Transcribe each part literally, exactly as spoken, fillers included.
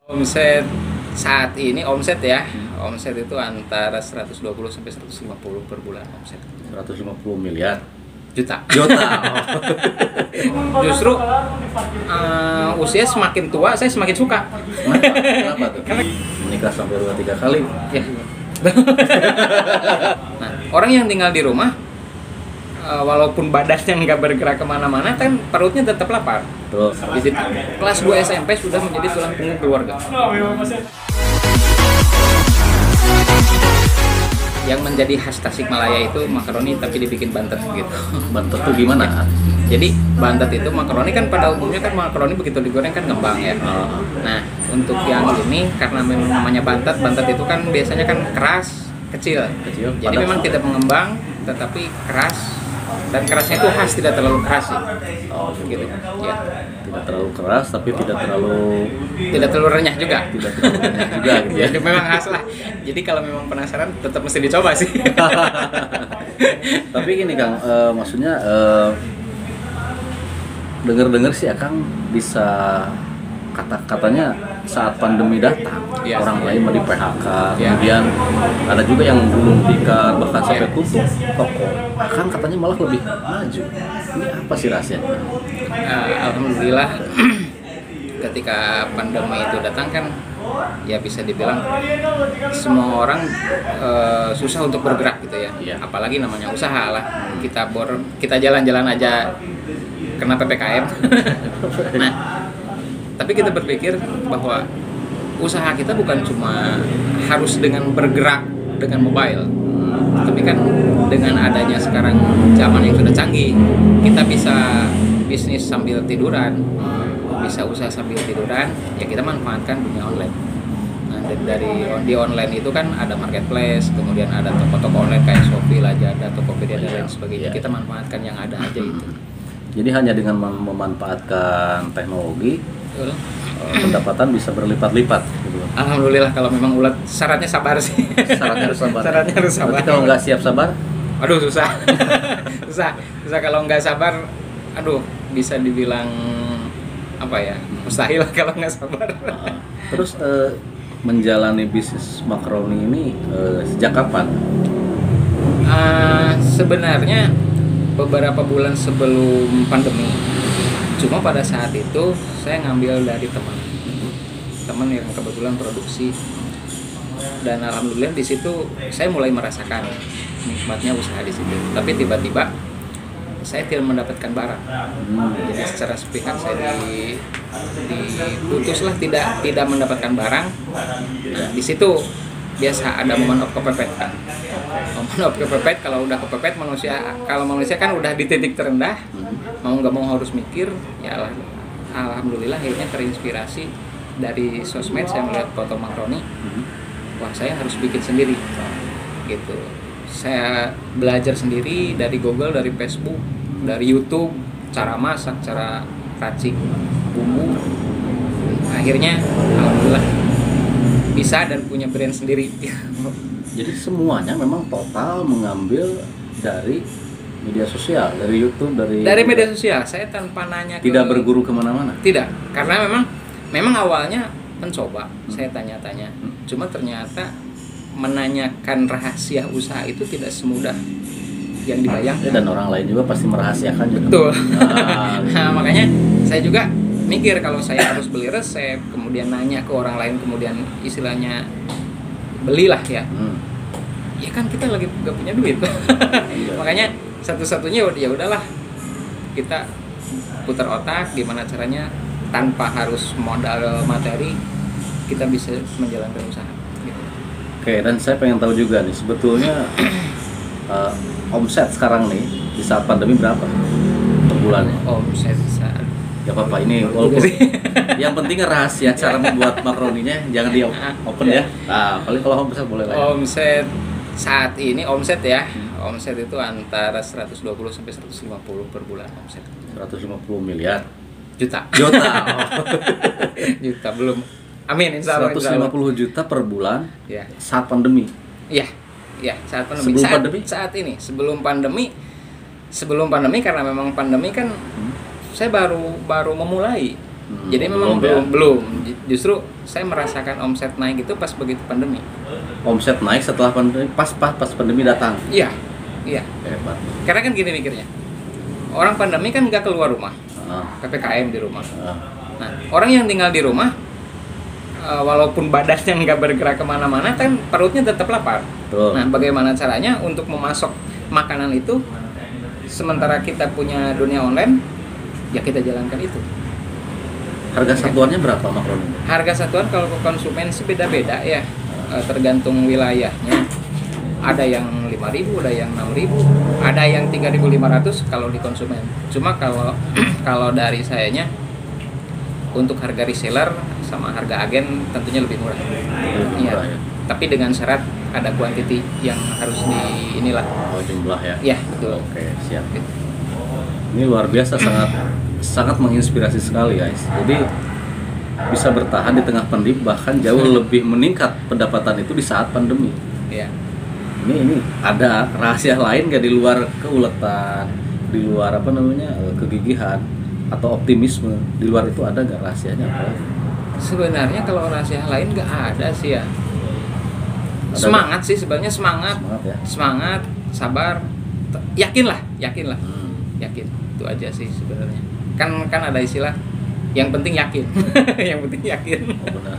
Omset saat ini omset ya, omset itu antara seratus dua puluh sampai seratus lima puluh per bulan omset. seratus lima puluh miliar Juta. juta. Justru uh, usia semakin tua saya semakin suka. Kenapa? Kenapa tuh? Menikah sampai dua tiga kali. Ya. Nah, orang yang tinggal di rumah uh, walaupun badannya nggak bergerak kemana-mana kan perutnya tetap lapar. Terus Di situ kelas dua S M P sudah menjadi tulang punggung keluarga. Yang menjadi khas Tasikmalaya itu makaroni tapi dibikin bantet gitu. bantet tuh gimana? Jadi bantet itu makaroni kan pada umumnya kan makaroni begitu digoreng kan ngembang ya. Oh. Nah untuk yang ini karena memang namanya bantet, bantet itu kan biasanya kan keras, kecil. Kecil, Jadi padat. memang tidak mengembang tetapi keras dan kerasnya itu khas tidak terlalu keras sih. Oh, Gitu. Ya. Tidak terlalu keras tapi tidak terlalu Tidak terlalu renyah juga. tidak terlalu banyak juga gitu ya. Jadi memang khas lah. Jadi kalau memang penasaran tetap mesti dicoba sih. Tapi gini Kang, eh, maksudnya eh, denger-dengar sih Akang bisa kata-katanya saat pandemi datang Ya. orang lain mau di P H K, Ya. kemudian ada juga yang gulung tikar bahkan sampai Ya. tutup toko. Akang katanya malah lebih maju. Ini apa sih rahasianya? Uh, Alhamdulillah ketika pandemi itu datang kan ya bisa dibilang semua orang uh, susah untuk bergerak gitu ya. Iya. Apalagi namanya usaha lah. Kita bor kita jalan-jalan aja kena P P K M. Nah, tapi kita berpikir bahwa usaha kita bukan cuma harus dengan bergerak dengan mobile. Tapi kan dengan adanya sekarang zaman yang sudah canggih, kita bisa bisnis sambil tiduran, bisa usaha sambil tiduran, ya kita manfaatkan dunia online. Nah, dari, dari di online itu kan ada marketplace, kemudian ada toko-toko online kayak Shopee, Lazada, Tokopedia dan lain sebagainya. Iya. Kita manfaatkan yang ada aja itu. Jadi hanya dengan mem- memanfaatkan teknologi Betul. eh, pendapatan bisa berlipat-lipat gitu. Alhamdulillah kalau memang ulat syaratnya sabar sih. Syaratnya harus sabar. Syaratnya harus sabar. Berarti kalau nggak siap sabar, Aduh susah. susah. Susah kalau nggak sabar. Aduh bisa dibilang apa ya? Mustahil kalau nggak sabar. uh, terus eh, menjalani bisnis makaroni ini eh, sejak kapan? Uh, sebenarnya beberapa bulan sebelum pandemi. Cuma pada saat itu saya ngambil dari teman. Teman yang kebetulan produksi. Dan alhamdulillah di situ saya mulai merasakan nikmatnya usaha di situ. Tapi tiba-tiba saya tidak mendapatkan barang. Hmm. Jadi secara sepihak saya di, diputus lah tidak tidak mendapatkan barang. Nah di situ biasa ada momen of kepepet kan. Momen of kepepet kalau udah kepepet manusia kalau manusia kan udah di titik terendah mau nggak mau harus mikir ya Allah, alhamdulillah akhirnya terinspirasi dari sosmed saya melihat foto makaroni. Wah saya harus bikin sendiri gitu. Saya belajar sendiri dari Google, dari Facebook, dari YouTube, cara masak, cara racik bumbu. Akhirnya alhamdulillah bisa dan punya brand sendiri. Jadi semuanya memang total mengambil dari media sosial, dari YouTube, dari Dari media sosial saya tanpa nanya ke, tidak berguru kemana-mana. Tidak, karena memang memang awalnya mencoba, Hmm. saya tanya-tanya. Hmm. Cuma ternyata menanyakan rahasia usaha itu tidak semudah yang dibayangkan. Dan orang lain juga pasti merahasiakan juga. Betul. Nah, Nah, makanya saya juga mikir kalau saya harus beli resep, kemudian nanya ke orang lain, kemudian istilahnya belilah ya. hmm. Ya kan kita lagi gak punya duit. Makanya satu-satunya ya udahlah kita putar otak gimana caranya tanpa harus modal materi kita bisa menjalankan usaha. Gitu. Oke, dan saya pengen tahu juga nih sebetulnya uh, omset sekarang nih di saat pandemi berapa per bulannya? Omset saat Ya apa-apa ini walaupun yang penting rahasia cara membuat makaroninya jangan di open ya. Nah, paling kalau omset boleh lah. Ya. Omset saat ini omset ya. Omset itu antara seratus dua puluh sampai seratus lima puluh per bulan omset. seratus lima puluh miliar Juta. juta. Juta belum. Amin insya Allah. seratus lima puluh juta per bulan Ya. saat pandemi. Iya. Iya, saat pandemi. Sebelum saat, pandemi? saat ini sebelum pandemi sebelum pandemi karena memang pandemi kan Hmm. saya baru baru memulai. Hmm, Jadi memang belum ya? belum belum Justru saya merasakan omset naik itu pas begitu pandemi. Omset naik setelah pandemi, pas pas pas pandemi datang. Iya, iya. Hebat. Karena kan gini mikirnya, orang pandemi kan nggak keluar rumah, Ah, P P K M di rumah. ah. Nah, orang yang tinggal di rumah, uh, walaupun badannya nggak bergerak kemana-mana, kan perutnya tetap lapar. Betul. Nah, bagaimana caranya untuk memasok makanan itu, sementara kita punya dunia online, ya kita jalankan itu. Harga satuannya berapa makroni? Harga satuan kalau ke konsumen sih beda-beda ya, uh, tergantung wilayahnya. Ada yang lima ribu, ada yang enam ribu, ada yang tiga ribu lima ratus kalau di konsumen. Cuma kalau kalau dari sayanya, untuk harga reseller sama harga agen tentunya lebih murah. Lebih Iya. murah ya. Tapi dengan syarat ada quantity yang harus di inilah. Oh, jumlah ya. Ya, betul. Oke, siap. Ini luar biasa, sangat sangat menginspirasi sekali guys. Jadi bisa bertahan di tengah pandemi, bahkan jauh lebih meningkat pendapatan itu di saat pandemi. Ya. Ini ini ada rahasia lain nggak di luar keuletan, di luar apa namanya eh, kegigihan atau optimisme? Di luar itu ada nggak rahasianya apa? Sebenarnya kalau rahasia lain nggak ada sih ya. Ada Semangat sih sebenarnya, semangat. Semangat ya. Semangat, sabar, T- yakinlah, yakinlah. Hmm. Yakin. Itu aja sih sebenarnya. Kan kan ada istilah yang penting yakin. Yang penting yakin. Oh, benar.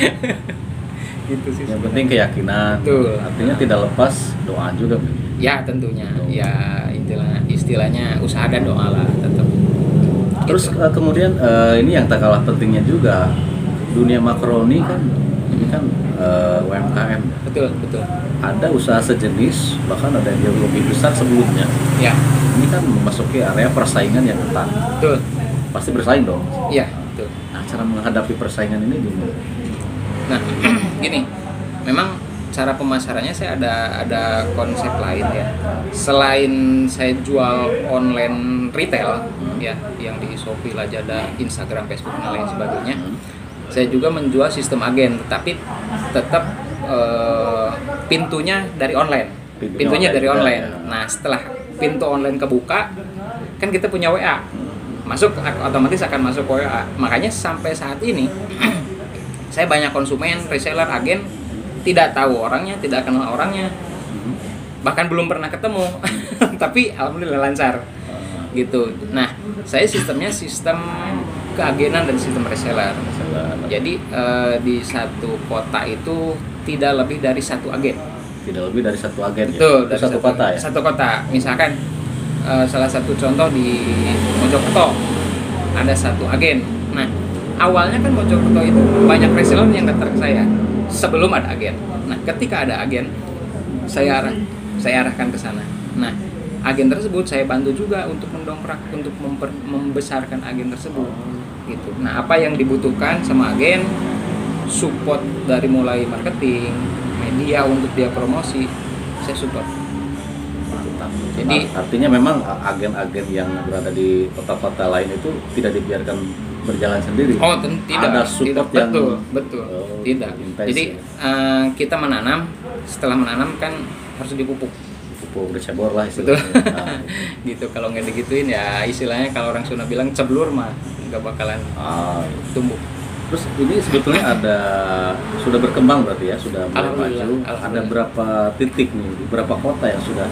Gitu sih. Yang penting keyakinan. Betul. Artinya tidak lepas doa juga. Ya tentunya. Betul. Ya istilah istilahnya usaha dan doa lah tetap. Terus Gitu. eh, kemudian eh, ini yang tak kalah pentingnya juga, dunia makroni kan ini kan eh, U M K M. Betul, betul. Ada usaha sejenis, bahkan ada yang jauh lebih besar sebelumnya. Ya, Ini kan memasuki area persaingan yang ketat. betul. Pasti bersaing dong. Iya, betul. Nah, cara menghadapi persaingan ini gimana? Nah, gini, memang cara pemasarannya saya ada ada konsep lain ya. Selain saya jual online retail ya, yang di Shopee, Lazada, Instagram, Facebook dan lain sebagainya, Hmm. saya juga menjual sistem agen, tetapi tetap eh, pintunya dari online. Pintunya Pintunya online dari juga, online. ya. Nah, setelah pintu online kebuka, kan kita punya W A. Masuk otomatis akan masuk W A. Makanya sampai saat ini saya banyak konsumen, reseller, agen tidak tahu orangnya, tidak kenal orangnya, Hmm. bahkan belum pernah ketemu. Tapi alhamdulillah lancar gitu. Nah, saya sistemnya sistem keagenan dan sistem reseller. Jadi eh, di satu kota itu tidak lebih dari satu agen. Tidak lebih dari satu agen. Betul, Ya? dari Itu satu kota ya. Satu kota. Misalkan eh, salah satu contoh di Mojokerto ada satu agen. Nah, awalnya kan Mojokerto itu banyak reseller yang daftar ke saya sebelum ada agen. Nah, ketika ada agen, saya arah saya arahkan ke sana. Nah, agen tersebut saya bantu juga untuk mendongkrak, untuk memper, membesarkan agen tersebut. Gitu. Nah, apa yang dibutuhkan sama agen, support dari mulai marketing, media untuk dia promosi, saya support. Mantap. Jadi- Nah, artinya memang agen-agen yang berada di kota-kota lain itu tidak dibiarkan berjalan sendiri. Oh, ten- tidak. Ada support tidak. yang betul, betul. Oh, tidak. intens Jadi ya. eh, kita menanam, setelah menanam kan harus dipupuk. pupuk bercebor lah Betul. istilahnya. Nah, Gitu, kalau nggak digituin ya istilahnya kalau orang Sunda bilang ceblur mah nggak bakalan ah, tumbuh. terus ini sebetulnya ada sudah berkembang berarti ya, sudah mulai Alhamdulillah, maju. Ada alhamdulillah. berapa titik nih, di berapa kota yang sudah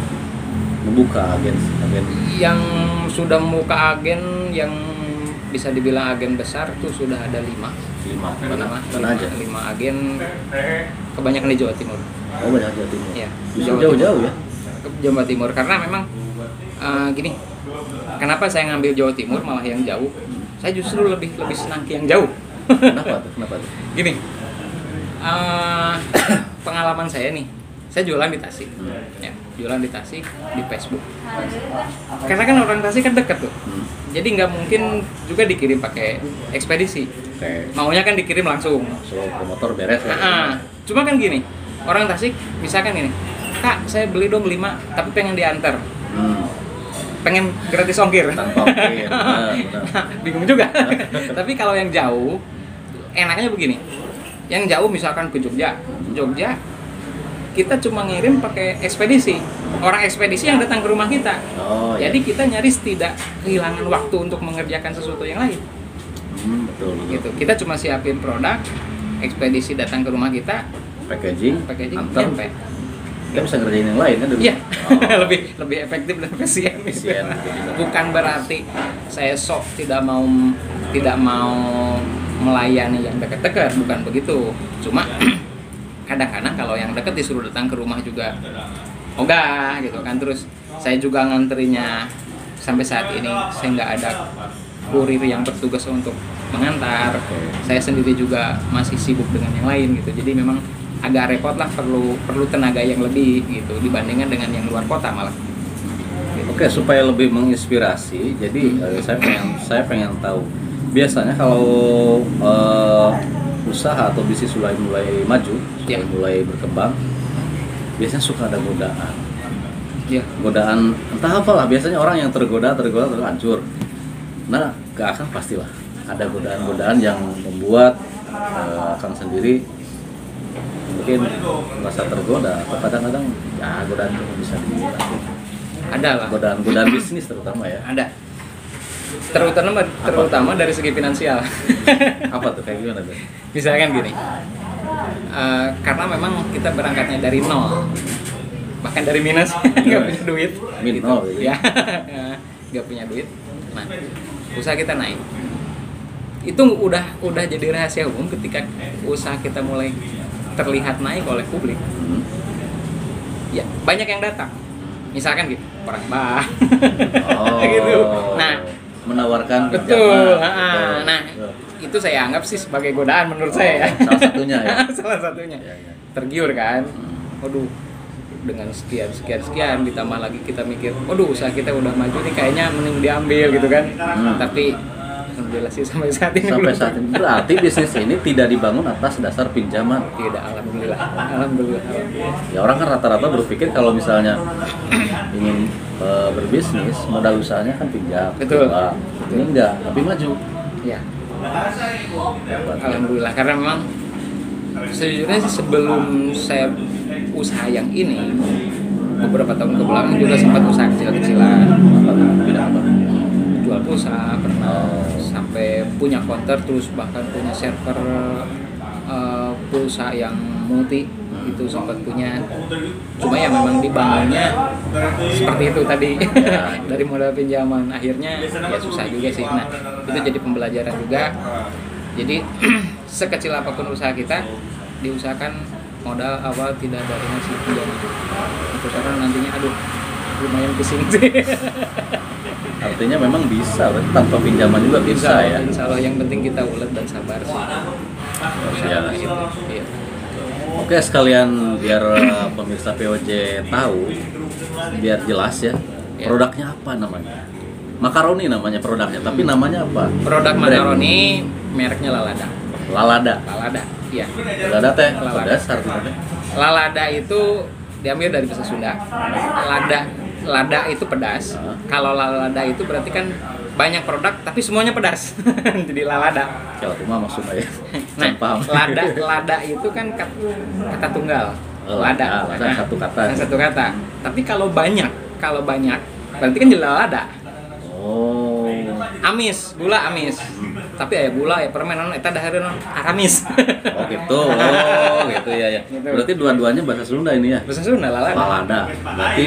membuka agen agen Yang sudah membuka agen yang bisa dibilang agen besar tuh sudah ada lima. lima Lima, mana, mana lima, aja? lima agen, kebanyakan di Jawa Timur. Oh, banyak Jawa Timur. Iya, Justru Jawa jauh-jauh ya. Ke Jawa Timur karena memang eh, gini, kenapa saya ngambil Jawa Timur malah yang jauh? Saya justru lebih lebih senang ke yang jauh. Kenapa tuh? Kenapa tuh? Gini, eh, pengalaman saya nih, saya jualan di Tasik, ya, jualan di Tasik di Facebook. Karena kan orang Tasik kan deket tuh, Hmm. jadi nggak mungkin juga dikirim pakai ekspedisi. Oke. Maunya kan dikirim langsung. Solo ke motor beres ya. Ah, cuma kan gini, orang Tasik misalkan gini, Kak, saya beli dong lima, tapi pengen diantar, Hmm. pengen gratis ongkir. Tanpa ongkir. Benar, benar. Bingung juga. Tapi kalau yang jauh, enaknya begini. Yang jauh misalkan ke Jogja, Jogja, kita cuma ngirim pakai ekspedisi. Orang ekspedisi yang datang ke rumah kita. Oh, Jadi ya. kita nyaris tidak kehilangan waktu untuk mengerjakan sesuatu yang lain. Hmm, betul. Betul, betul. Gitu. Kita cuma siapin produk, ekspedisi datang ke rumah kita, Packaging, packaging, antar. nyampe. Kita bisa ngerjain yang lain kan dulu. Iya, Oh. lebih lebih efektif dan efisien. Efisien. Bukan berarti saya sok tidak mau tidak mau melayani yang dekat-dekat, bukan begitu. Cuma kadang-kadang kalau yang dekat disuruh datang ke rumah juga ogah gitu kan. Terus saya juga nganterinnya sampai saat ini saya nggak ada kurir yang bertugas untuk mengantar. Saya sendiri juga masih sibuk dengan yang lain gitu. Jadi memang agak repot lah, perlu perlu tenaga yang lebih gitu dibandingkan dengan yang luar kota malah. Gitu. Oke, supaya lebih menginspirasi, jadi eh, saya pengen saya pengen tahu biasanya kalau eh, usaha atau bisnis mulai mulai maju, Ya. mulai berkembang, biasanya suka ada godaan. Ya, Godaan entah apalah, biasanya orang yang tergoda tergoda terus hancur. Nah, ke Akang pastilah ada godaan-godaan yang membuat eh, Akang sendiri mungkin merasa tergoda atau kadang-kadang ya godaan itu bisa dilakukan. ada lah. Godaan-godaan bisnis terutama ya. Ada. Terutama terutama dari segi finansial. Apa tuh, kayak gimana tuh? Misalkan gini. eh, karena memang kita berangkatnya dari nol. Bahkan dari minus, nggak punya duit. Min nol, gitu. Ya. Nggak punya duit. Nah, usaha kita naik. Itu udah udah jadi rahasia umum ketika usaha kita mulai terlihat naik oleh publik. Hmm. Ya, banyak yang datang. Misalkan gitu, orang bah. Oh, gitu. Nah, menawarkan betul. pinjaman. Ah, Betul. nah, Betul. itu saya anggap sih sebagai godaan menurut Oh, saya ya. salah satunya ya. Salah satunya. Ya, ya. Tergiur kan. Hmm. Waduh, dengan sekian sekian sekian ditambah lagi kita mikir, waduh usaha kita udah maju nih kayaknya mending diambil gitu kan. Hmm. Tapi alhamdulillah sih sampai saat ini Sampai belum. saat ini berarti bisnis ini tidak dibangun atas dasar pinjaman. Tidak, alhamdulillah. Alhamdulillah. Alhamdulillah. Ya orang kan rata-rata berpikir kalau misalnya ingin e, berbisnis modal usahanya kan pinjam. Betul. Wah, ini enggak, tapi maju. Ya, Hebat. alhamdulillah karena memang sejujurnya sih sebelum saya usaha yang ini beberapa tahun ke belakang juga sempat usaha kecil-kecilan, Apa tuh? Bidang apa? jual pulsa pernah, Oh. sampai punya counter, terus bahkan punya server eh, pulsa yang multi itu sempat punya. Cuma ya memang dibangunnya seperti itu tadi. Ya. Dari modal pinjaman akhirnya ya susah juga sih. Nah, itu jadi pembelajaran juga. Jadi sekecil apapun usaha kita diusahakan modal awal tidak dari hasil pinjaman. Itu karena nantinya aduh lumayan pusing sih. Artinya memang bisa, berarti tanpa pinjaman juga bisa, Insya Allah, ya. insya Allah yang penting kita ulet dan sabar sih. Ya. Gitu. Iya. Oke, sekalian biar uh, pemirsa P O J tahu, biar jelas ya, Ya. produknya apa namanya? Makaroni namanya produknya, tapi namanya apa? Produk Brand. makaroni mereknya Lalada. Lalada. Lalada, iya. Lalada teh, Lalada. pedas artinya teh. Lalada itu diambil dari bahasa Sunda. Lada, lada itu pedas. Ah. Kalau lalada itu berarti kan banyak produk tapi semuanya pedas. Jadi lalada. Kalau aku mah maksud saya. Nah, Saya paham. lada, lada itu kan kat- kata tunggal. Oh, Lada. lada, lada satu kata. Nah, satu kata. Tapi kalau banyak, kalau banyak berarti kan jadi lalada. Oh. Amis, gula amis. Tapi ya gula ya permen non eta dahareun aramis. Oh gitu. Oh gitu ya ya. Gitu. Berarti dua-duanya bahasa Sunda ini ya. Bahasa Sunda lalada. Lalada. Berarti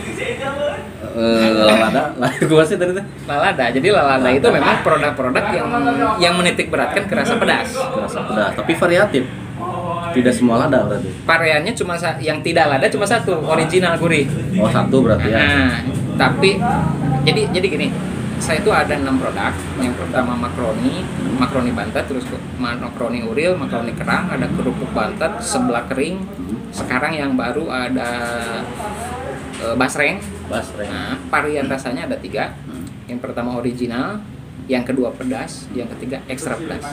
eh lalada, lahir gua sih tadi teh. Lalada. Jadi lalada itu memang produk-produk yang yang menitik beratkan ke rasa pedas. Rasa pedas, tapi variatif. Tidak semua lada berarti. Variannya cuma sa- yang tidak lada cuma satu, original gurih. Oh satu berarti ya. Nah, tapi jadi jadi gini, saya itu ada enam produk. Yang pertama makroni, makroni bantet, terus ke- makroni uril, makroni kerang, ada kerupuk bantet, seblak kering. Sekarang yang baru ada e, basreng. Basreng. Nah, varian rasanya ada tiga. Hmm. Yang pertama original, yang kedua pedas, yang ketiga ekstra pedas.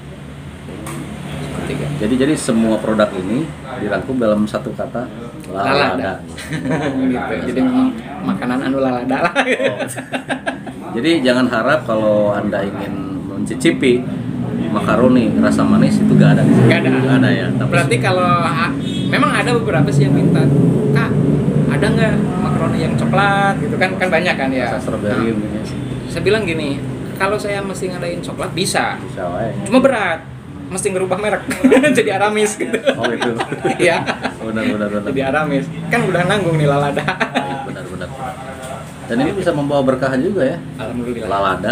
Ketiga. Jadi jadi semua produk ini dirangkum dalam satu kata lalada. Gitu. Jadi memang makanan anu lalada lah. Oh. Jadi jangan harap kalau Anda ingin mencicipi makaroni rasa manis itu gak ada. Gak ada. Gak ada ya. Tapi Berarti kalau ha- memang ada beberapa sih yang minta, Kak, ada nggak makaroni yang coklat gitu kan? Kan banyak kan ya. rasa strawberry Nah, mungkin. saya bilang gini, kalau saya mesti ngadain coklat bisa, Bisa wae. cuma berat, mesti ngerubah merek jadi Aramis gitu. Oh itu. Iya. Benar benar benar. Jadi Aramis kan udah nanggung nih Lalada. Benar benar. Dan ini bisa membawa berkah juga ya. Alhamdulillah. Lalada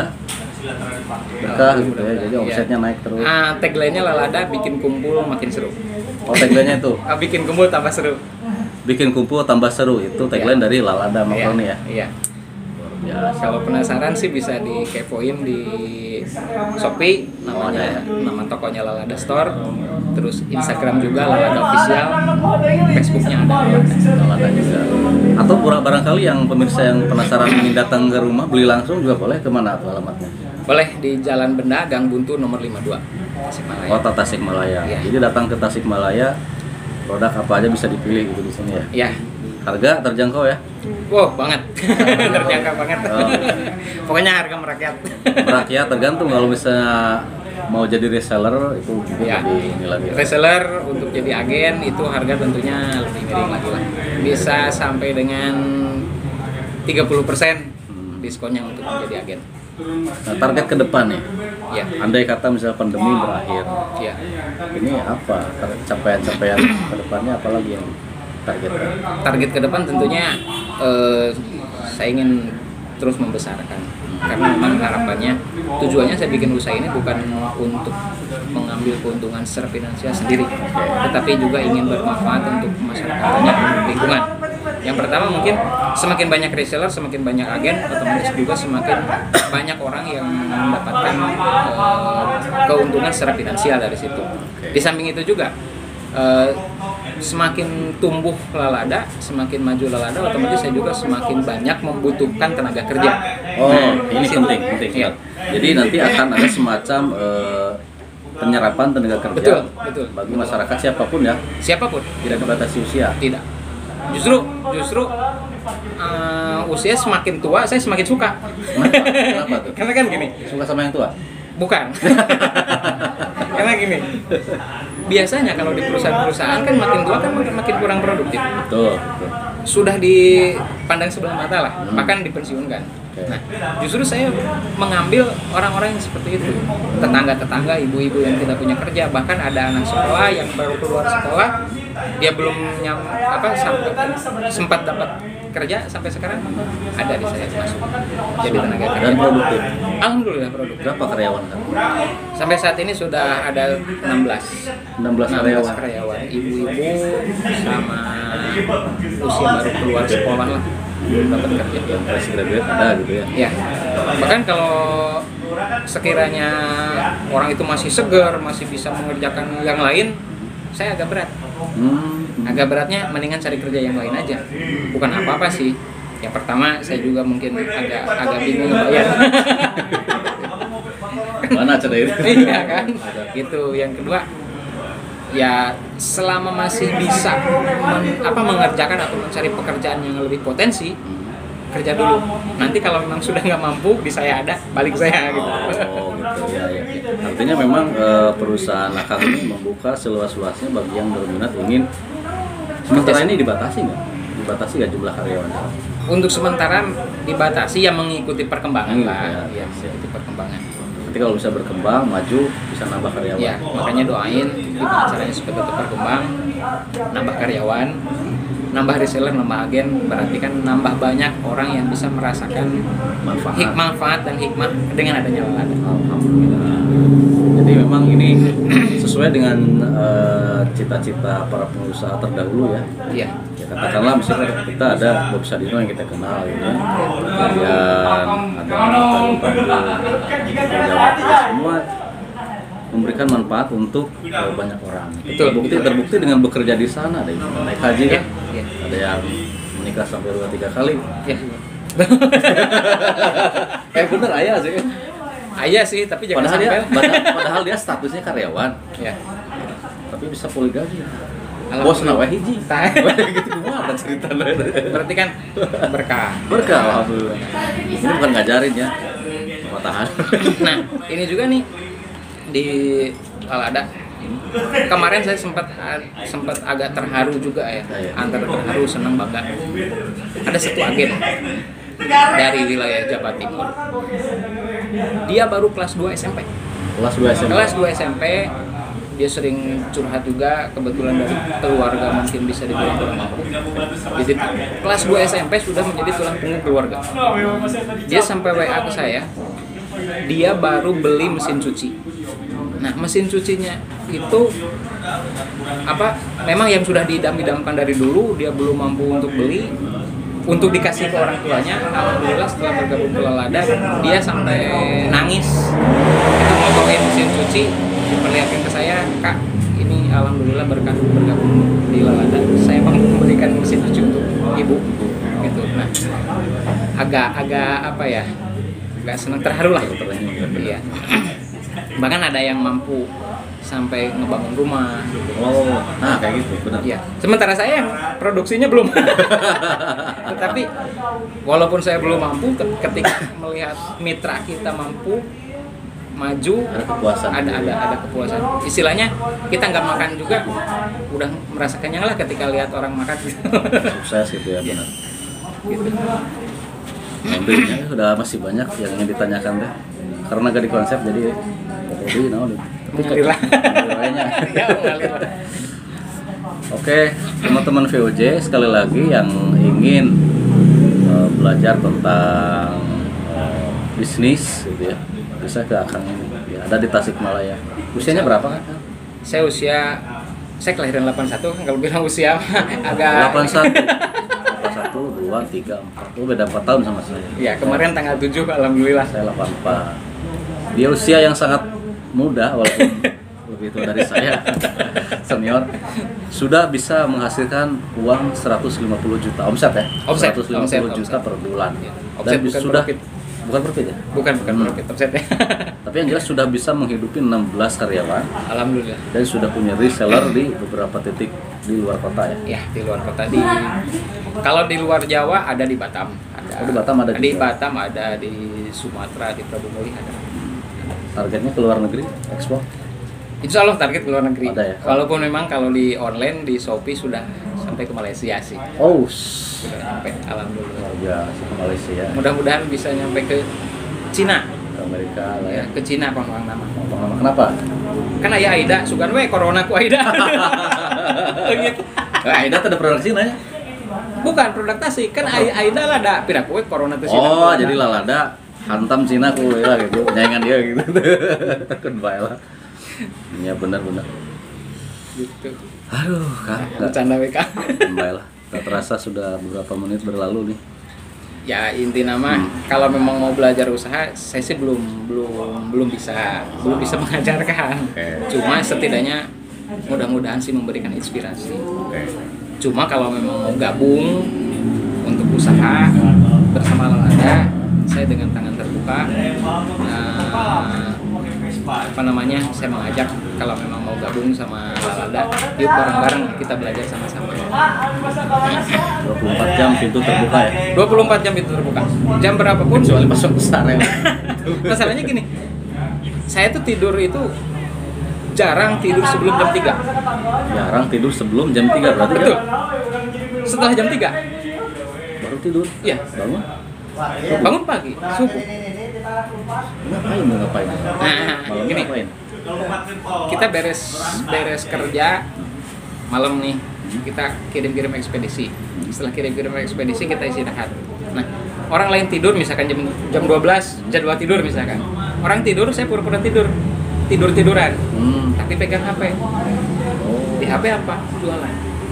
berkah gitu ya. Jadi omsetnya naik terus. Ah, tagline-nya Lalada bikin kumpul makin seru. Oh tagline-nya itu. Ah, bikin kumpul tambah seru. Bikin kumpul tambah seru. Itu tagline dari Lalada Makroni ya. Iya. Ya. Kalau penasaran sih bisa dikepoin di Shopee, namanya nama tokonya Lalada Store, terus Instagram juga Lalada Official, Facebooknya ada Lalada juga. Atau pura barangkali yang pemirsa yang penasaran ingin datang ke rumah beli langsung juga boleh, kemana tuh alamatnya? Boleh di Jalan Benda, Gang Buntu nomor lima puluh dua, Tasikmalaya. Kota Tasikmalaya. Iya. Jadi datang ke Tasikmalaya, produk apa aja bisa dipilih gitu di sini ya. Iya. Harga terjangkau ya? Wow, banget. Terjangkau banget. Oh. Pokoknya harga merakyat. Merakyat tergantung kalau misalnya mau jadi reseller itu mungkin Ya. lebih ini lagi. Reseller untuk jadi agen itu harga tentunya lebih miring lagi lah. Bisa sampai dengan tiga puluh persen diskonnya untuk menjadi agen. Nah, target ke depan nih. Ya. Andai kata misalnya pandemi berakhir, Ya. ini apa capaian-capaian ke depannya, apalagi yang targetkan? Target ke depan tentunya eh, saya ingin terus membesarkan, karena memang harapannya tujuannya saya bikin usaha ini bukan untuk mengambil keuntungan secara finansial sendiri, tetapi juga ingin bermanfaat untuk masyarakat banyak lingkungan. Yang pertama mungkin semakin banyak reseller, semakin banyak agen, otomatis juga semakin banyak orang yang mendapatkan eh, keuntungan secara finansial dari situ. Di samping itu juga eh, semakin tumbuh Lalada, semakin maju Lalada, otomatis saya juga semakin banyak membutuhkan tenaga kerja. Oh, Nah, ini di situ. penting, penting. Iya. Jadi nanti akan ada semacam eh, penyerapan tenaga kerja Betul, betul. bagi masyarakat siapapun ya, Siapapun, tidak dibatasi usia. tidak. Justru, justru uh, usia semakin tua, saya semakin suka. Kenapa? Kenapa tuh? Karena kan gini, Suka sama yang tua? bukan. Karena gini, biasanya kalau di perusahaan-perusahaan kan makin tua kan makin, makin kurang produktif. Betul, betul. Sudah dipandang sebelah mata lah, Hmm. bahkan dipensiunkan. Oke. Nah, justru saya mengambil orang-orang yang seperti itu, tetangga-tetangga, ibu-ibu yang tidak punya kerja, bahkan ada anak sekolah yang baru keluar sekolah, dia belum nyam, apa sampai sempat dapat kerja sampai sekarang ada di saya masuk jadi tenaga kerja. Dan produktif. Alhamdulillah produktif. Berapa karyawan kan? Sampai saat ini sudah ada enam belas enam belas karyawan. karyawan, ibu-ibu sama usia baru keluar sekolah lah belum dapat kerja. Yang fresh graduate ada gitu ya. Ya, bahkan kalau sekiranya orang itu masih segar, masih bisa mengerjakan yang lain, saya agak berat. Hmm. Agak beratnya mendingan cari kerja yang lain aja. Bukan apa-apa sih. Yang pertama saya juga mungkin agak agak bingung bayar. Mana cerita itu? Iya kan? Gitu. Yang kedua, ya selama masih bisa men- apa mengerjakan atau mencari pekerjaan yang lebih potensi, kerja dulu. Nanti kalau memang sudah nggak mampu, di saya ada, balik saya gitu. Oh gitu ya, ya. Artinya memang eh, perusahaan Akang ini membuka seluas-luasnya bagi yang berminat ingin. Sementara ini dibatasi nggak? Dibatasi nggak jumlah karyawannya? Untuk sementara dibatasi yang mengikuti perkembangan Hmm, lah, ya. ya, mengikuti perkembangan. Nanti kalau bisa berkembang, maju, bisa nambah karyawan. Ya, makanya doain gimana caranya supaya tetap berkembang, nambah karyawan, nambah reseller, nambah agen, berarti kan nambah banyak orang yang bisa merasakan Manfaat. hikmah manfaat dan hikmah dengan adanya Lalada. Alhamdulillah. Jadi memang ini sesuai dengan eh, cita-cita para pengusaha terdahulu ya. Iya. Ya, katakanlah misalnya kita ada Bob Sadino yang kita kenal gitu ya. Kemudian ada Tari Bandung, Jawa Timur, semua memberikan manfaat untuk eh, banyak orang. Betul. Terbukti terbukti dengan bekerja di sana, ada yang naik haji kan, Iya. ada yang menikah sampai dua tiga kali. Ya. Eh bener ayah sih. Ayah sih, tapi jangan Padahal dia, sampai. padahal, padahal dia statusnya karyawan, Ya. tapi bisa poligami. Alhamdulillah. Bos nawa hiji. Tah. Gitu gimana ceritanya? Berarti kan berkah. Berkah alhamdulillah. Ini bukan ngajarin ya. Mau tahan. Nah, ini juga nih di Lalada. Kemarin saya sempat sempat agak terharu juga ya, Iya. antara terharu senang bangga. Ada satu agen dari wilayah Jawa Timur. Dia baru kelas dua S M P. Kelas dua S M P. Kelas dua S M P, dia sering curhat juga, kebetulan dari keluarga mungkin bisa dibilang kurang mampu. Jadi kelas dua S M P sudah menjadi tulang punggung keluarga. Dia sampai W A ke saya, dia baru beli mesin cuci. Nah, mesin cucinya itu apa? Memang yang sudah diidam-idamkan dari dulu, dia belum mampu untuk beli, untuk dikasih ke orang tuanya. Alhamdulillah setelah bergabung ke Lalada, dia sampai nangis. Kita mau bawain mesin cuci, diperlihatkan ke saya, Kak, ini alhamdulillah berkah bergabung di Lalada, saya mau memberikan mesin cuci untuk ibu, gitu. Nah, agak-agak apa ya, agak senang, terharu lah. Iya. Bahkan ada yang mampu sampai ngebangun rumah. Oh, nah kayak gitu, benar. Iya. Sementara saya yang produksinya belum. Tetapi walaupun saya belum mampu, ketika melihat mitra kita mampu maju, Ada kepuasan. ada ada ada kepuasan. Istilahnya kita nggak makan juga udah merasa kenyang lah ketika lihat orang makan. Sukses gitu ya, benar. Gitu. Intinya udah masih banyak yang ingin ditanyakan deh. Karena gak di konsep jadi jadi nah udah. Mengalir lah. Ya, mengalir lah. Oke, teman-teman V O J, sekali lagi yang ingin uh, belajar tentang uh, bisnis gitu ya, bisa ke Akang ini. Ya, ada di Tasikmalaya. Usianya berapa kan? Saya usia, saya kelahiran delapan puluh satu, kalau bilang usia agak delapan puluh satu. delapan puluh satu, dua, tiga, empat. Oh, beda empat tahun sama saya. Ya, kemarin tanggal tujuh, alhamdulillah. Saya delapan puluh empat. Dia usia yang sangat muda walaupun lebih tua dari saya. Senior. Sudah bisa menghasilkan uang seratus lima puluh juta omset ya. Omset, seratus lima puluh omset, juta omset. per bulan. Ya. Dan Omset bukan sudah profit. bukan profit ya. Bukan, bukan Hmm. profit, omsetnya. Tapi yang jelas sudah bisa menghidupi enam belas karyawan Alhamdulillah. dan sudah punya reseller di beberapa titik di luar kota ya. Ya, di luar kota. Di kalau di luar Jawa ada di Batam, ada. Oh, di Batam ada Di juga. Batam ada, di Sumatera, di Prabu Muli ada. Targetnya ke luar negeri, ekspor. Insya Allah target ke luar negeri. Ada ya? Walaupun memang kalau di online di Shopee sudah sampai ke Malaysia sih. Oh, Sudah sampai, alhamdulillah. luar biasa ke Malaysia, Mudah-mudahan bisa nyampe ke Cina. ke Amerika lah Ya, ya. ke Cina Bang nama. Ngomong-ngomong, kenapa? Kan aya Aida, sugan we corona ku Aida. Gitu. Eh, Aida ada produksi nanya. Bukan produk tasik, kan Ai- Aida lah ada piraku we corona teh Oh, jadi Lalada hantam Cina ku lah gitu, nyaingan dia gitu. Takut bae lah. Iya benar-benar. gitu. Aduh, Kak, nggak Bercanda we Kak. bae lah. Tak terasa sudah beberapa menit berlalu nih. Ya inti nama kalau memang mau belajar usaha, saya sih belum belum belum bisa belum bisa mengajarkan. Oke. Cuma setidaknya mudah-mudahan sih memberikan inspirasi. Oke. Cuma kalau memang mau gabung untuk usaha bersama Lalada, saya dengan tangan terbuka. Nah, apa namanya? Saya mengajak kalau memang mau gabung sama Lalada, yuk bareng-bareng kita belajar sama-sama. dua puluh empat jam pintu terbuka ya. dua puluh empat jam itu terbuka. Jam berapapun. Kecuali pas besar ya. Masalahnya gini, saya tuh tidur itu jarang tidur sebelum jam tiga. Jarang tidur sebelum jam tiga berarti Betul. kan? Setelah jam tiga, Baru tidur. iya, Bangun. bangun pagi, subuh. Ngapain mau ngapain? Nah, Malam gini. ngapain? Kita beres beres kerja malam nih, kita kirim-kirim ekspedisi. Setelah kirim-kirim ekspedisi kita istirahat. Nah, orang lain tidur misalkan jam jam dua belas jadwal tidur misalkan. Orang tidur, saya pura-pura tidur. Tidur-tiduran, Hmm. tapi pegang H P. Oh. Di H P apa? Jualan.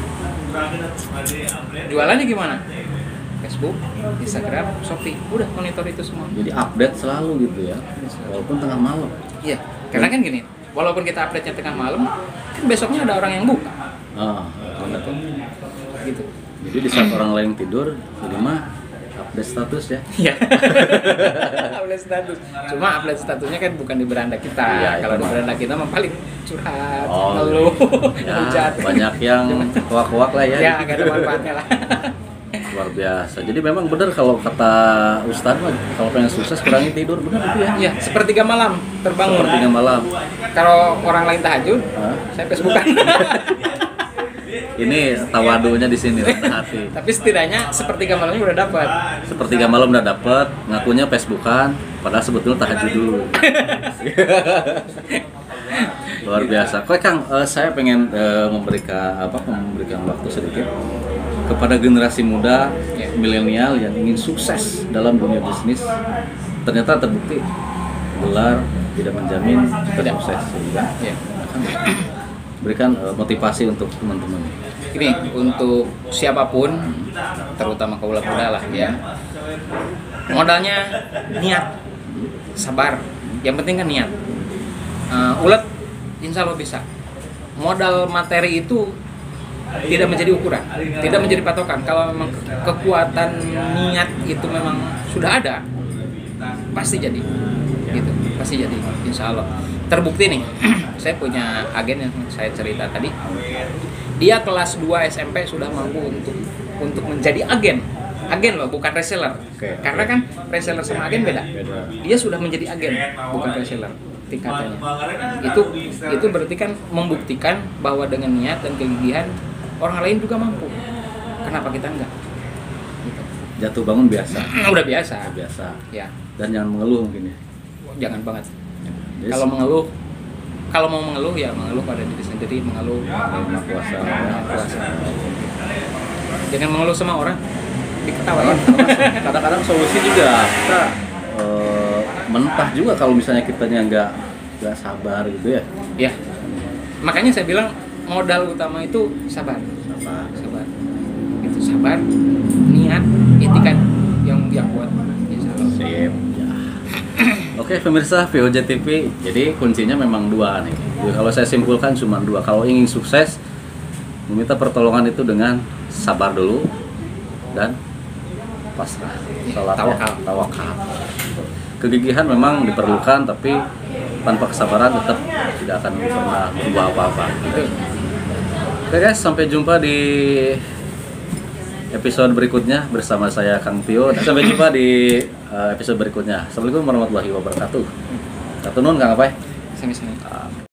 Jualannya gimana? Facebook, Instagram, Shopee. Udah monitor itu semua. Jadi update selalu gitu ya. Walaupun tengah malam. Iya, karena kan gini, walaupun kita update-nya tengah malam, kan besoknya ada orang yang buka. Ah, benar. Gitu. Jadi di saat orang lain tidur, jadi mah update status ya. Iya. Update status. Cuma update statusnya kan bukan di beranda kita. Iya, Kalau itu di mah. beranda kita mah paling curhat, Oh, ngeluh, Ya, hujat. banyak yang kuak-kuak lah ya. Ya, agak ada manfaatnya lah. Luar biasa. Jadi memang benar kalau kata Ustadz mah kalau pengen sukses kurangi tidur, benar itu ya. Iya, sepertiga malam terbangun. Sepertiga malam. Kalau orang lain tahajud, Hah? saya Facebookan. Ini tawadunya di sini rendah hati. Tapi setidaknya sepertiga malamnya udah dapat. Sepertiga malam udah dapet, ngakunya Facebookan, padahal sebetulnya tahajud dulu. Luar biasa. Kok Kang, uh, saya pengen uh, memberikan apa? Memberikan waktu sedikit kepada generasi muda, Ya. milenial yang ingin sukses dalam dunia bisnis. Ternyata terbukti gelar tidak menjamin kita Tidak. sukses. Ya. Ya. Berikan uh, motivasi untuk teman-teman. Ini untuk siapapun, terutama kaula muda lah ya. Modalnya niat, sabar. Yang penting kan niat. Uh, ulet, insya Allah bisa. Modal materi itu tidak menjadi ukuran, tidak menjadi patokan. Kalau memang ke- kekuatan niat itu memang sudah ada, pasti jadi. Gitu, pasti jadi. Insya Allah. Terbukti nih, saya punya agen yang saya cerita tadi. Dia kelas dua S M P sudah mampu untuk untuk menjadi agen. Agen loh, bukan reseller. Oke, Karena oke. kan reseller sama agen beda. Beda. Dia sudah menjadi agen, bukan reseller tingkatannya. Itu itu berarti kan membuktikan bahwa dengan niat dan kegigihan orang lain juga mampu. Kenapa kita enggak? Gitu. Jatuh bangun biasa, Udah biasa. biasa. Ya, Dan jangan mengeluh mungkin ya. jangan banget. Jadi Kalau mengeluh, kalau mau mengeluh ya mengeluh pada diri sendiri, mengeluh Yang Maha Kuasa. Maha Kuasa. Jangan mengeluh sama orang, diketawain. Kadang-kadang solusi juga kita eh, mentah juga kalau misalnya kitanya nggak nggak sabar gitu ya. Ya, makanya saya bilang modal utama itu sabar, Sabar. sabar. Itu sabar, niat, itikat yang yang kuat. Insya Allah. Sip. Ya. Oke pemirsa V O J T V, jadi kuncinya memang dua nih. Kalau saya simpulkan cuma dua. Kalau ingin sukses, meminta pertolongan itu dengan sabar dulu dan pasrah. Salatnya, Tawakal. tawakal. Kegigihan memang diperlukan, tapi tanpa kesabaran tetap tidak akan pernah berubah apa-apa. Itu. Oke guys, sampai jumpa di episode berikutnya bersama saya Kang Tio. Dan sampai jumpa di uh, episode berikutnya. Assalamualaikum warahmatullahi wabarakatuh. Katunun Kang Apai. Sami-sami.